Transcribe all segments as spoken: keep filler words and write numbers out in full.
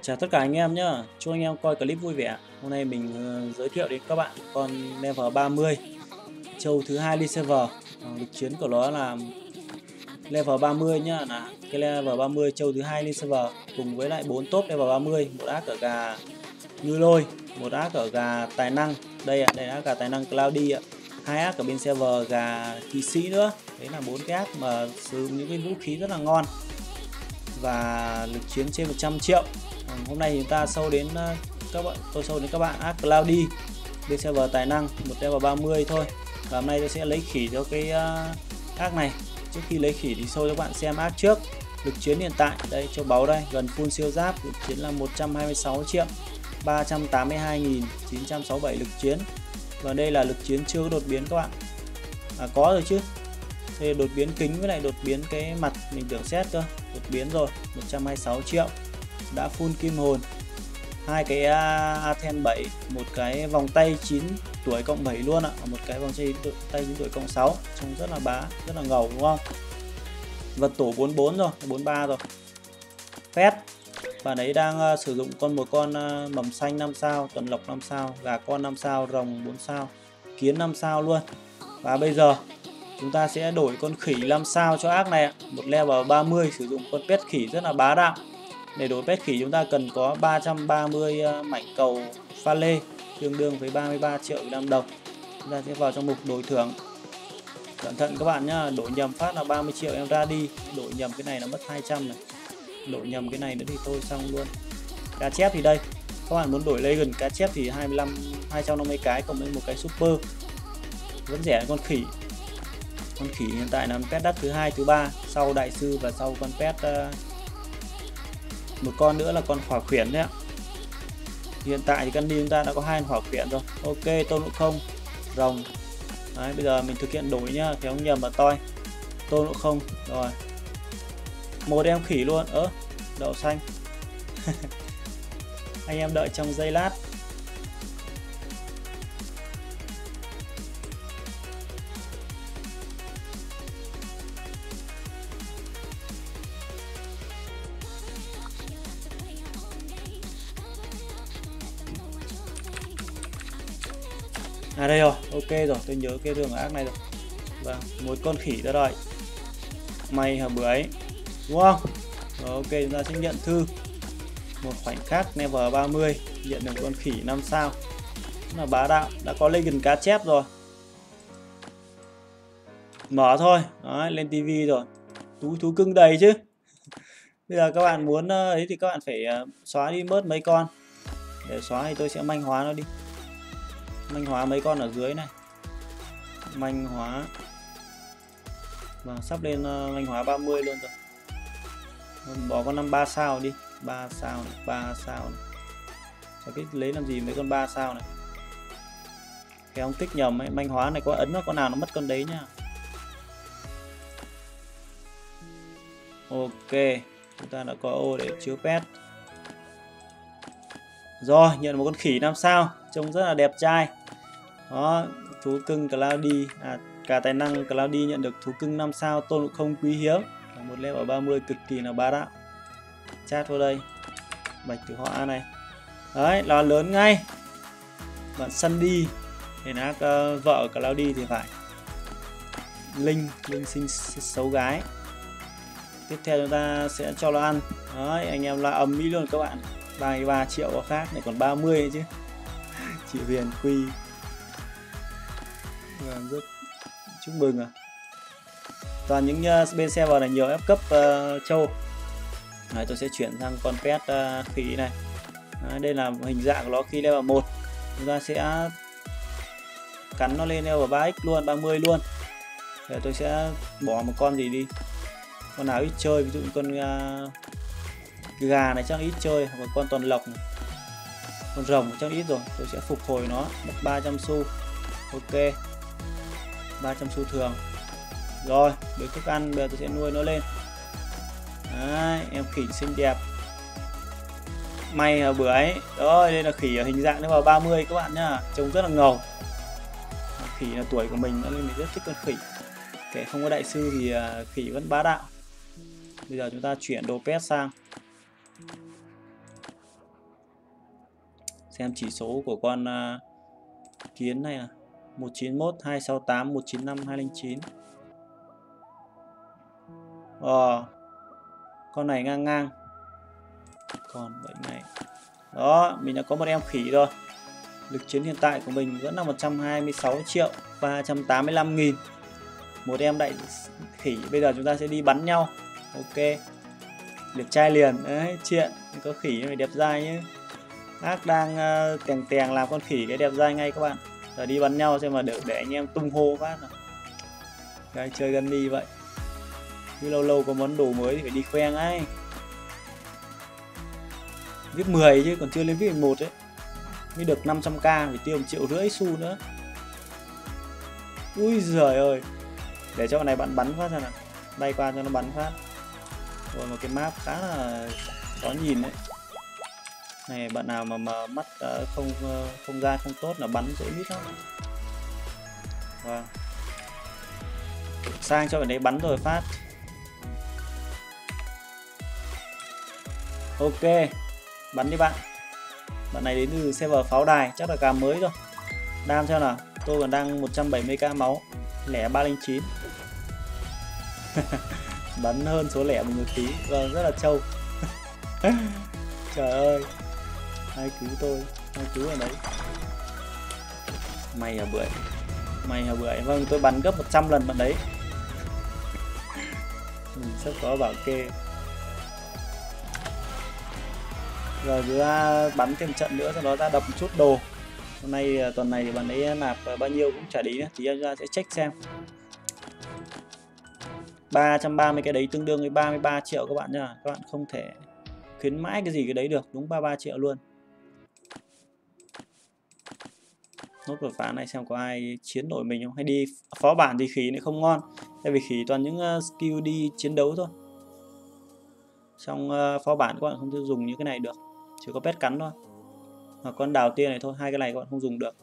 Chào tất cả anh em nhá, chúc anh em coi clip vui vẻ. Hôm nay mình uh, giới thiệu đến các bạn con level ba mươi châu thứ hai lên server. Uh, lịch chiến của nó là level ba mươi nhá, là cái level ba mươi châu thứ hai lên server cùng với lại bốn top level ba mươi, một ác ở gà Như Lôi, một ác ở gà Tài Năng. Đây ạ, đây là ác gà Tài Năng Cloudy ạ. Hai ác ở bên server gà Kỵ Sĩ nữa. Đấy là bốn cái ác mà sử dụng những cái vũ khí rất là ngon. Và lực chiến trên một trăm triệu. Hôm nay chúng ta sâu đến các bạn, tôi sâu đến các bạn ác Cloudy bên server Tài Năng, một level ba mươi thôi. Và hôm nay tôi sẽ lấy khỉ cho cái uh, ác này. Trước khi lấy khỉ thì sâu cho các bạn xem ác trước. Lực chiến hiện tại đây, châu báu đây, gần full siêu giáp, lực chiến là một trăm hai mươi sáu triệu ba trăm tám mươi hai nghìn chín trăm sáu mươi bảy lực chiến. Và đây là lực chiến chưa có đột biến các bạn. À có rồi chứ. Đây đột biến kính với lại đột biến cái mặt mình tưởng xét cơ. Đột biến rồi, một trăm hai mươi sáu triệu. Đã full kim hồn. Hai cái Athen bảy, một cái vòng tay chín tuổi cộng bảy luôn ạ, một cái vòng tay chín tuổi cộng sáu, trông rất là bá, rất là ngầu đúng không? Vật tổ bốn mươi bốn rồi, bốn mươi ba rồi. Phét. Bạn ấy đang uh, sử dụng con một con uh, mầm xanh năm sao, tuần lộc năm sao, gà con năm sao, rồng bốn sao, kiến năm sao luôn. Và bây giờ chúng ta sẽ đổi con khỉ năm sao cho ác này ạ. Một level ba mươi sử dụng con pet khỉ rất là bá đạo. Để đổi pet khỉ chúng ta cần có ba trăm ba mươi uh, mảnh cầu pha lê, tương đương với ba mươi ba triệu Việt Nam đồng. Chúng ta sẽ vào trong mục đổi thưởng. Cẩn thận các bạn nhá, đổi nhầm phát là ba mươi triệu em ra đi, đổi nhầm cái này là mất hai trăm này. Đổi nhầm cái này nữa thì tôi xong luôn. Cá chép thì đây, các bạn muốn đổi Legend cá chép thì hai mươi lăm hai trăm năm mươi cái cộng với một cái super. Vẫn rẻ hơn con khỉ. Con khỉ hiện tại là pet đắt thứ hai, thứ ba sau đại sư và sau con pet uh, một con nữa là con hỏa khuyển đấy ạ. Hiện tại thì căn đi chúng ta đã có hai hỏa khuyển rồi. Ok, tôn ngộ không, rồng. Đấy, bây giờ mình thực hiện đổi nhá, thì không nhầm mà toi. Tôn ngộ không rồi. Một em khỉ luôn. Ớ, đậu xanh. Anh em đợi trong giây lát. À đây rồi, ok rồi, tôi nhớ cái đường ác này rồi. Vâng, một con khỉ ra rồi. May hả bưởi, đúng không? Rồi, ok, chúng ta sẽ nhận thư. Một khoảnh khắc level ba mươi, nhận được con khỉ năm sao. Rất là bá đạo, đã có Legend cá chép rồi. Mở thôi, đấy, lên tivi rồi. Túi thú cưng đầy chứ. Bây giờ các bạn muốn ấy thì các bạn phải xóa đi bớt mấy con. Để xóa thì tôi sẽ manh hóa nó đi. Manh hóa mấy con ở dưới này. Manh hóa. Và sắp lên uh, manh hóa ba mươi luôn rồi. Bỏ con năm ba sao đi. ba sao này, ba sao này. Sao biết lấy làm gì mấy con ba sao này. Cái ông kích nhầm ấy, manh hóa này có ấn nó con nào nó mất con đấy nhá. Ok, chúng ta đã có ô để chứa pet. Rồi, nhận một con khỉ năm sao, trông rất là đẹp trai. Đó, thú cưng Cloudy, à, cả Tài Năng Cloudy nhận được thú cưng năm sao, tôn ngộ không quý hiếm, một level ba mươi cực kỳ là bá đạo. Chat vào đây, bạch tử họa này. Đấy, là lớn ngay. Bạn Sundy, để ác uh, vợ Cloudy thì phải. Linh, Linh sinh xấu gái. Tiếp theo chúng ta sẽ cho nó ăn. Đấy, anh em là ầm mỹ luôn các bạn. ba mươi ba triệu có khác, này còn ba mươi chứ. Chị Huyền Quy. Rất chúc mừng à. Toàn những uh, bên server này nhiều ép cấp uh, châu. Đấy, tôi sẽ chuyển sang con pet uh, khỉ này. Đấy, đây là hình dạng của nó khi level một. Chúng ta sẽ cắn nó lên level ba x luôn, ba mươi luôn. Để tôi sẽ bỏ một con gì đi. Con nào ít chơi, ví dụ con uh, gà này chắc ít chơi, hoặc con toàn lộc này. Con rồng chắc ít rồi, tôi sẽ phục hồi nó, mất ba trăm xu. Ok, ba trăm xu thường. Rồi, được thức ăn, bây giờ tôi sẽ nuôi nó lên. Đấy, em khỉ xinh đẹp. May là bữa ấy. Rồi, đây là khỉ ở hình dạng vào ba mươi các bạn nhá, trông rất là ngầu. Khỉ là tuổi của mình nên mình rất thích con khỉ. Kể không có đại sư thì khỉ vẫn bá đạo. Bây giờ chúng ta chuyển đồ pet sang. Xem chỉ số của con uh, kiến này à. một chín mốt, hai sáu tám, một chín năm, hai không chín. Ờ, con này ngang ngang. Còn vậy này. Đó, mình đã có một em khỉ rồi. Lực chiến hiện tại của mình vẫn là một trăm hai mươi sáu triệu ba trăm tám mươi lăm nghìn. Một em đại khỉ. Bây giờ chúng ta sẽ đi bắn nhau. Ok. Liệt trai liền. Đấy, chuyện. Có khỉ này đẹp dai nhé. Ác đang uh, tèng tèng làm con khỉ cái đẹp dai ngay các bạn. Giờ đi bắn nhau xem mà được để anh em tung hô phát nào. Cái chơi Gunny vậy. Cứ lâu lâu có món đồ mới thì phải đi khoe ngay. Vip mười chứ còn chưa lên vip mười một ấy. Mới được năm trăm k, phải tiêu một triệu rưỡi xu nữa. Ui giời ơi. Để cho con này bạn bắn phát ra nào. Bay qua cho nó bắn phát. Rồi một cái map khá là khó nhìn đấy. Này bạn nào mà, mà mắt uh, không uh, không gian không tốt là bắn dễ mít lắm. Vâng. Sang cho bạn đấy bắn rồi phát. Ok. Bắn đi bạn. Bạn này đến từ server pháo đài, chắc là cam mới rồi. Đam xem nào. Tôi còn đang một trăm bảy mươi k máu. Lẻ ba không chín. Bắn hơn số lẻ một tí. Vâng, rất là trâu. Trời ơi. Ai cứu tôi. Ai cứu ở đấy. Mày hả bưởi. Mày hả bưởi. Vâng, tôi bắn gấp một trăm lần bạn đấy. Mình sắp có bảo kê. Rồi chúng ta bắn thêm trận nữa, sau đó ta đập một chút đồ. Hôm nay tuần này thì bạn ấy nạp bao nhiêu cũng chả đi nữa. Thì chúng ta sẽ check xem. ba trăm ba mươi cái đấy tương đương với ba mươi ba triệu các bạn nha. Các bạn không thể khuyến mãi cái gì cái đấy được. Đúng ba mươi ba triệu luôn. Nốt đột phá này xem có ai chiến nổi mình không. Hay đi phó bản thì khỉ này không ngon. Tại vì khỉ toàn những skill đi chiến đấu thôi. Trong phó bản các bạn không thể dùng những cái này được. Chỉ có pet cắn thôi. Hoặc con đào tiên này thôi. Hai cái này các bạn không dùng được.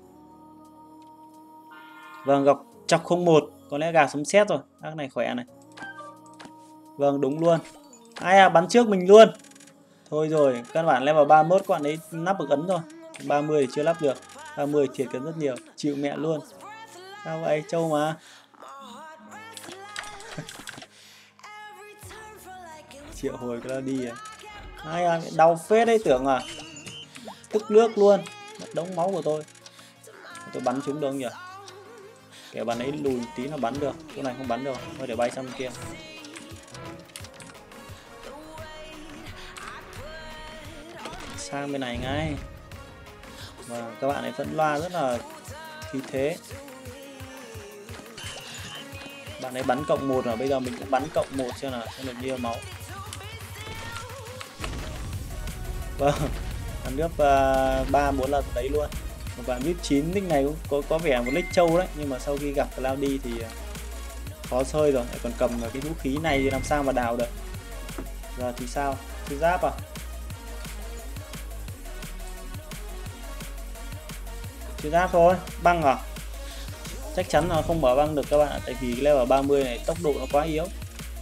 Vâng, gặp chọc không một. Có lẽ gà sống xét rồi. Các này khỏe này. Vâng, đúng luôn. Ai à, bắn trước mình luôn. Thôi rồi, căn bản level ba mươi mốt các bạn ấy nắp được ấn rồi. ba mươi thì chưa lắp được. ba mươi thiệt cần rất nhiều. Chịu mẹ luôn. Sao vậy? Trâu mà. Triệu hồi cái đó đi à. Ai à, đau phết đấy tưởng à. Tức nước luôn. Mất đống máu của tôi. Tôi bắn trúng được không nhỉ? Kẻ bắn ấy lùi tí nó bắn được. Chỗ này không bắn được. Thôi để bay sang bên kia. Sang bên này ngay. Và các bạn ấy vẫn loa rất là khí thế. Bạn ấy bắn cộng một rồi. Bây giờ mình cũng bắn cộng một xem là xem được nhiều máu. Vâng. Bắn gấp ba bốn lần đấy luôn. Một bạn vip chín nick này cũng có, có vẻ một nick trâu đấy. Nhưng mà sau khi gặp Cloudy thì khó chơi rồi. Còn cầm cái vũ khí này thì làm sao mà đào được. Giờ thì sao? Thứ giáp à? Thứ giáp thôi. Băng à? Chắc chắn là không mở băng được các bạn ạ. Tại vì cái level ba mươi này tốc độ nó quá yếu.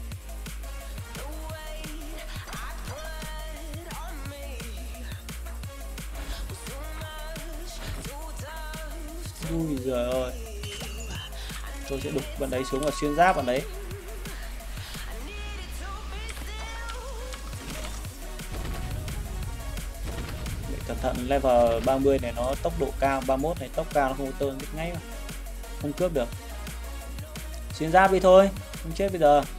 Ui giời ơi. Tôi sẽ đục bạn đấy xuống và xuyên giáp bạn đấy. Để cẩn thận, level ba mươi này nó tốc độ cao. ba mươi mốt này tốc cao nó không có tơn biết ngay mà. Không cướp được. Xuyên giáp đi thôi. Không chết bây giờ.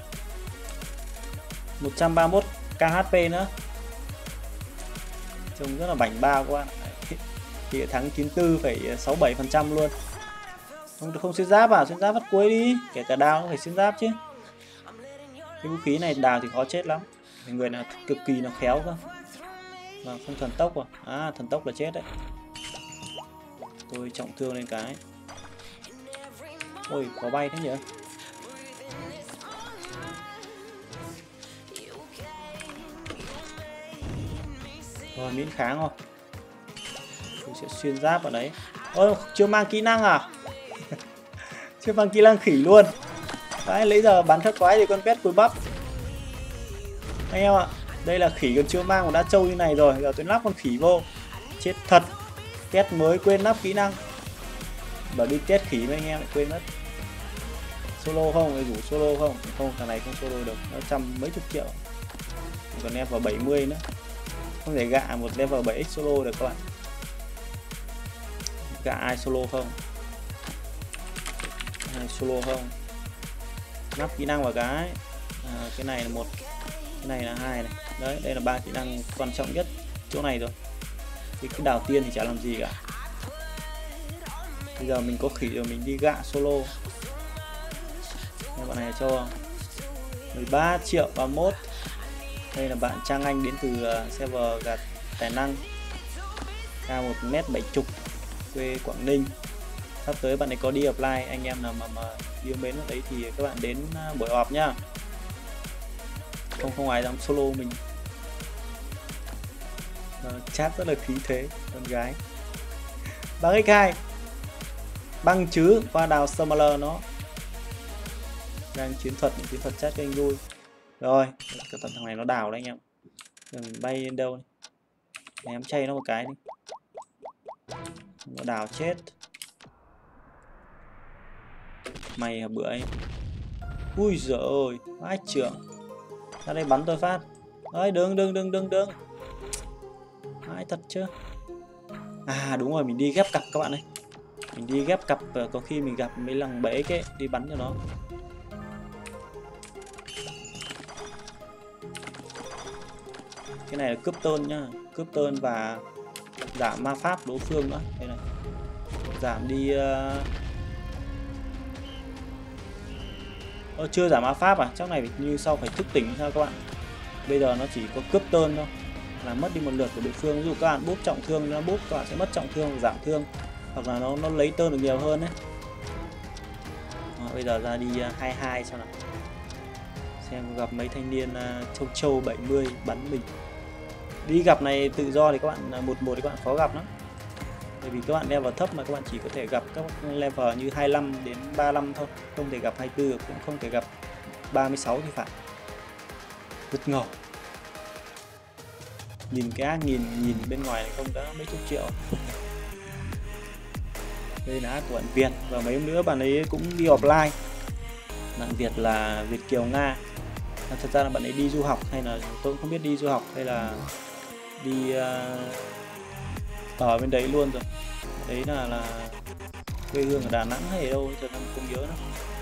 Một trăm ba mươi mốt k hát pê nữa. Trông rất là bảnh bao các bạn. Thì thắng chín mươi tư phẩy sáu bảy phần trăm luôn. Không không xuyên giáp à? Xuyên giáp bắt cuối đi. Kể cả đào cũng phải xuyên giáp chứ. Cái vũ khí này đào thì khó chết lắm. Người nào cực kỳ nó khéo cơ. Và không thần tốc à? À thần tốc là chết đấy. Tôi trọng thương lên cái. Ôi có bay thế nhỉ? Rồi miễn kháng rồi. Tôi sẽ xuyên giáp vào đấy. Ôi chưa mang kỹ năng à? Chưa mang kỹ năng khỉ luôn. Đấy lấy giờ bắn thất quái thì con pet cùi bắp. Anh em ạ, đây là khỉ còn chưa mang một đã trâu như này rồi. Giờ tôi lắp con khỉ vô. chết thật. Test mới quên lắp kỹ năng. Bảo đi test khỉ với anh em lại quên mất. Solo không? Ai rủ solo không? Không, thằng này không solo được. Nó trăm mấy chục triệu. Còn level bảy mươi nữa. Không thể gạ một level bảy x solo được các bạn. Gạ ai solo không? Ai solo không? Nắp kỹ năng vào cái. À, cái này là một, cái này là hai này. Đấy, đây là ba kỹ năng quan trọng nhất chỗ này rồi. Thì cái đào tiên thì chả làm gì cả. Bây giờ mình có khỉ rồi, mình đi gạ solo. Bạn này cho mười ba triệu ba mươi mốt. Đây là bạn Trang Anh đến từ server gạt tài năng, cao một mét bảy mươi, quê Quảng Ninh. Sắp tới bạn ấy có đi apply, anh em nào mà, mà yêu mến ở đấy thì các bạn đến buổi họp nhá. Không không ai dám solo mình. Đó, chat rất là khí thế, con gái. Băng ích hai băng chứ qua đào Summoner nó đang chiến thuật, những chiến thuật chat cho anh vui. Rồi cái thằng này nó đào đấy anh em, đừng bay lên đâu này. Ném chay nó một cái đi, nó đào chết mày hả bữa ấy. Ui giời ơi vãi trưởng, ra đây bắn tôi phát. Ơi đừng đừng đừng đừng đừng vãi thật chứ. À đúng rồi, mình đi ghép cặp các bạn ơi, mình đi ghép cặp, có khi mình gặp mấy lần bẫy cái đi bắn cho nó. Cái này là cướp tơn nhá, cướp tơn và giảm ma pháp đối phương nữa. Đây này, giảm đi uh... Ờ, chưa giảm ma pháp à? Chắc này phải như sau phải thức tỉnh sao các bạn. Bây giờ nó chỉ có cướp tơn thôi, làm mất đi một lượt của đối phương. Ví dụ các bạn búp trọng thương, nó búp các bạn sẽ mất trọng thương, giảm thương, hoặc là nó nó lấy tơn được nhiều hơn đấy. Đó, bây giờ ra đi uh, hai mươi hai xem nào, xem gặp mấy thanh niên uh, châu châu bảy mươi bắn mình. Đi gặp này tự do thì các bạn một một thì các bạn khó gặp lắm. Bởi vì các bạn level thấp mà các bạn chỉ có thể gặp các level như hai mươi lăm đến ba mươi lăm thôi, không thể gặp hai mươi tư, cũng không thể gặp ba mươi sáu thì phải. Rất ngầu. Nhìn cái ác, nhìn nhìn bên ngoài này không có mấy chục triệu. Đây là ác của bạn Việt, và mấy hôm nữa bạn ấy cũng đi offline. Bạn Việt là Việt Kiều Nga. Thật ra là bạn ấy đi du học, hay là tôi cũng không biết đi du học hay là đi uh, ở bên đấy luôn rồi. Đấy là là quê hương ở Đà Nẵng hay ở đâu giờ không nhớ nữa.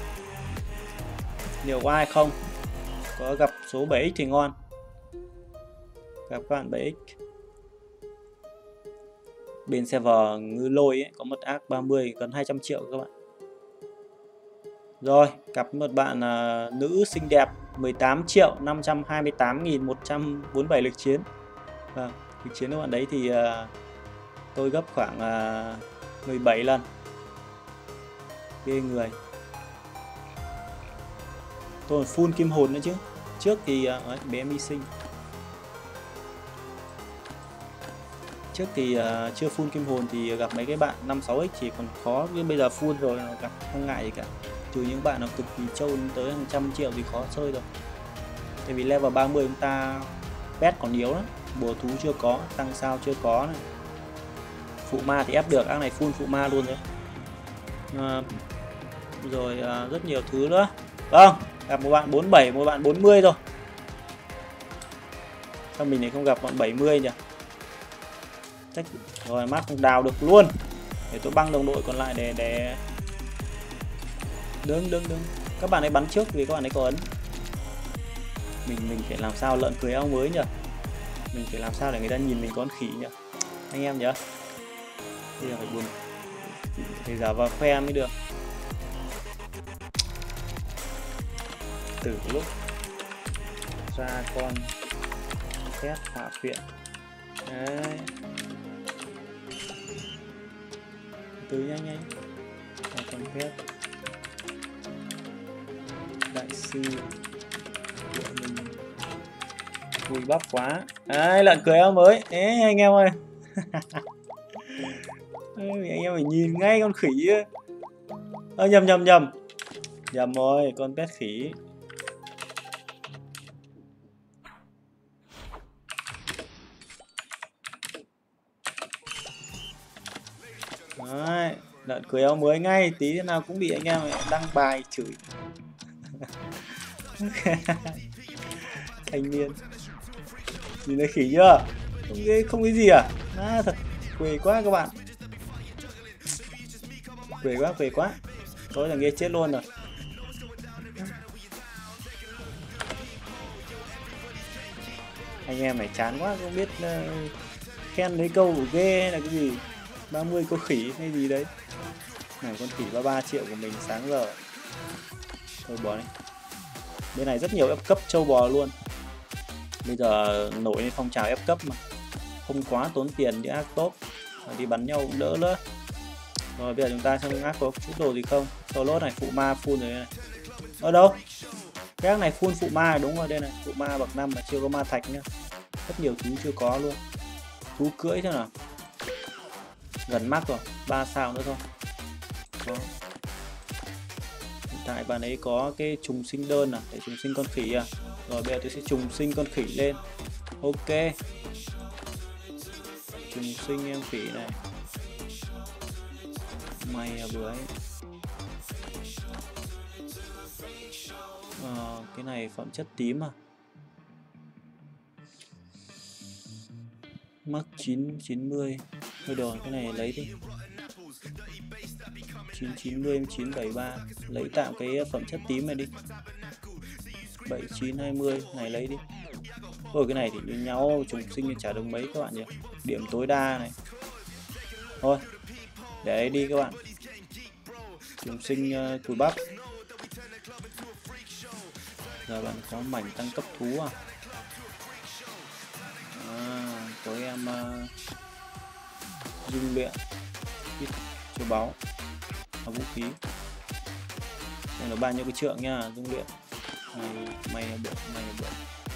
Nhiều có ai không? Có gặp số bảy x thì ngon. Gặp các bạn bảy x. Bên server Ngư Lôi ấy, có một ác ba mươi gần hai trăm triệu các bạn. Rồi, gặp một bạn uh, nữ xinh đẹp, mười tám triệu năm trăm hai mươi tám nghìn một trăm bốn mươi bảy lực chiến. Vâng, lực chiến của bạn đấy thì uh, tôi gấp khoảng uh, mười bảy lần. Ghê người. Tôi còn full kim hồn nữa chứ. Trước thì uh, đấy, bé em hy sinh. Trước thì uh, chưa full kim hồn thì gặp mấy cái bạn năm sáu x chỉ còn khó, nhưng bây giờ full rồi gặp không ngại gì cả. Trừ những bạn nó cực kỳ trâu tới hàng trăm triệu thì khó chơi rồi. Tại vì level ba mươi chúng ta pet còn yếu lắm, bùa thú chưa có, tăng sao chưa có này. Phụ ma thì ép được, ác này full phụ ma luôn đấy. À, rồi à, rất nhiều thứ nữa. Vâng, gặp một bạn bốn mươi bảy, một bạn bốn mươi rồi. Sao mình này không gặp bọn bảy mươi nhỉ? Chắc... Rồi mắt không đào được luôn. Để tôi băng đồng đội còn lại để để đứng đứng đứng. Các bạn ấy bắn trước vì các bạn ấy có ấn. Mình mình phải làm sao lợn cười áo mới nhỉ? Mình phải làm sao để người ta nhìn mình con khỉ nhỉ? Anh em nhớ. Bây giờ phải buồn, phải giả vào khoe mới được. Từ lúc ra con xét hạ viện. Đấy. Từ nhanh nhanh. Ra con phép đại sư của mình vui bắp quá. Ai lợn cười áo mới. Ê anh em ơi. Anh em phải nhìn ngay con khỉ. Ơ nhầm nhầm nhầm. Nhầm rồi, con pet khỉ. Đấy, lợn cười áo mới ngay, tí thế nào cũng bị anh em đăng bài chửi. Thanh niên nhìn thấy khỉ chưa, không cái không cái gì à, à thật quê quá các bạn, quê quá quê quá, tối thằng kia chết luôn rồi. Anh em này chán quá, không biết uh, khen mấy câu của ghê hay là cái gì, ba mươi câu khỉ hay gì đấy. Này con khỉ ba mươi ba triệu của mình sáng giờ, thôi bỏ đi. Bên này rất nhiều ép cấp trâu bò luôn. Bây giờ nổi lên phong trào ép cấp mà, không quá tốn tiền đi ác top, đi bắn nhau cũng đỡ nữa. Rồi bây giờ chúng ta xem ác có chút đồ gì không. Slot này phụ ma full rồi này. Ở đâu? Cái ác này full phụ ma đúng rồi, đây này, phụ ma bậc năm mà chưa có ma thạch nhá. Rất nhiều thứ chưa có luôn. Thú cưỡi thế nào? Gần mắc rồi, ba sao nữa thôi. Có. Hiện tại bạn ấy có cái trùng sinh đơn à, để trùng sinh con khỉ à. Rồi bây giờ tôi sẽ trùng sinh con khỉ lên. Ok. Trùng sinh em khỉ này. Mày à bữa ấy. À, cái này phẩm chất tím à. Mắc chín chín mươi. Thôi rồi cái này lấy đi. chín chín mươi chín bảy ba, lấy tạm cái phẩm chất tím này đi. bảy chín hai mươi này lấy đi. Ôi cái này thì như nhau, trùng sinh chả được mấy các bạn nhỉ. Điểm tối đa này. Thôi, để đấy đi các bạn. Trùng sinh uh, cùi bắp. Giờ bạn có mảnh tăng cấp thú à? À, có em uh, dung luyện, ít châu báu, và vũ khí. Đây là bao nhiêu cái trượng nha, dung luyện. Mày mày được, mày được.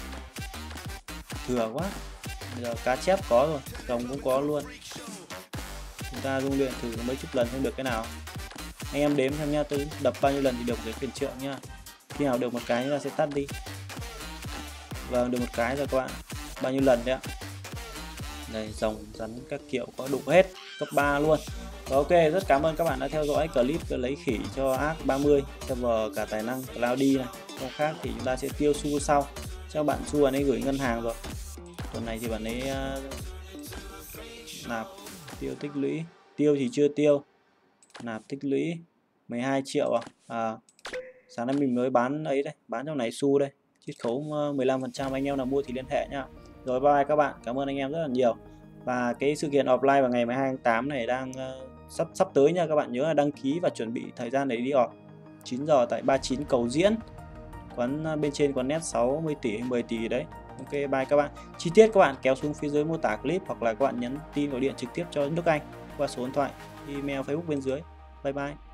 Thừa quá. Bây giờ cá chép có rồi, rồng cũng có luôn. Chúng ta dung luyện thử mấy chục lần không được cái nào. Anh em đếm xem nha, tôi đập bao nhiêu lần thì được cái quyền trượng nha. Khi nào được một cái chúng ta sẽ tắt đi. Vâng, được một cái rồi các bạn. Bao nhiêu lần đấy ạ? Đây, rồng, rắn các kiểu có đủ hết, cấp ba luôn. Và ok, rất cảm ơn các bạn đã theo dõi clip lấy khỉ cho Ark ba mươi server cả tài năng Cloudy này. Không khác thì chúng ta sẽ tiêu xu sau. Cho bạn xu bạn ấy gửi ngân hàng rồi. Tuần này thì bạn ấy uh, nạp tiêu tích lũy, tiêu thì chưa tiêu. Nạp tích lũy mười hai triệu à? À sáng nay mình mới bán ấy đây, bán trong này xu đây. Chiết khấu mười lăm phần trăm, anh em nào mua thì liên hệ nhá. Rồi bye bye các bạn, cảm ơn anh em rất là nhiều. Và cái sự kiện offline vào ngày mười hai tháng tám này đang uh, sắp sắp tới nha, các bạn nhớ là đăng ký và chuẩn bị thời gian để đi off. chín giờ tại ba mươi chín Cầu Diễn. Quán uh, bên trên quán net sáu mươi tỷ hay mười tỷ đấy. Ok bye các bạn. Chi tiết các bạn kéo xuống phía dưới mô tả clip, hoặc là các bạn nhắn tin gọi điện trực tiếp cho Đức Anh qua số điện thoại, email, Facebook bên dưới. Bye bye.